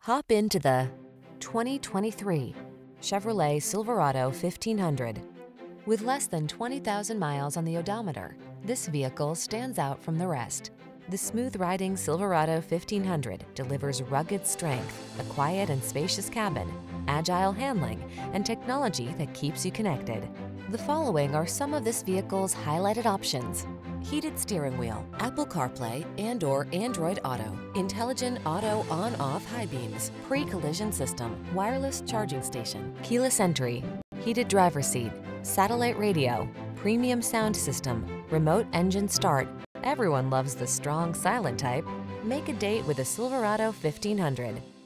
Hop into the 2023 Chevrolet Silverado 1500. With less than 20,000 miles on the odometer, this vehicle stands out from the rest. The smooth-riding Silverado 1500 delivers rugged strength, a quiet and spacious cabin, agile handling, and technology that keeps you connected. The following are some of this vehicle's highlighted options: heated steering wheel, Apple CarPlay and/or Android Auto, intelligent auto on-off high beams, pre-collision system, wireless charging station, keyless entry, heated driver's seat, satellite radio, premium sound system, remote engine start. Everyone loves the strong, silent type. Make a date with a Silverado 1500.